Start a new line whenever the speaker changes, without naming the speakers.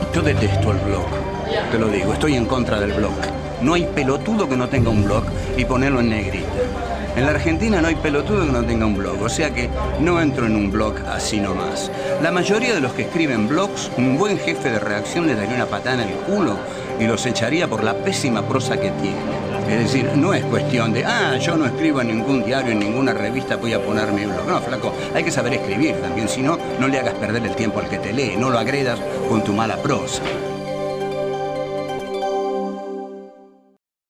Yo detesto el blog, te lo digo, estoy en contra del blog. No hay pelotudo que no tenga un blog y ponerlo en negrita. En la Argentina no hay pelotudo que no tenga un blog, o sea que no entro en un blog así nomás. La mayoría de los que escriben blogs, un buen jefe de redacción les daría una patada en el culo y los echaría por la pésima prosa que tienen. Es decir, no es cuestión de, yo no escribo en ningún diario, en ninguna revista, voy a poner mi blog. No, flaco, hay que saber escribir también, si no, no le hagas perder el tiempo al que te lee, no lo agredas con tu mala prosa.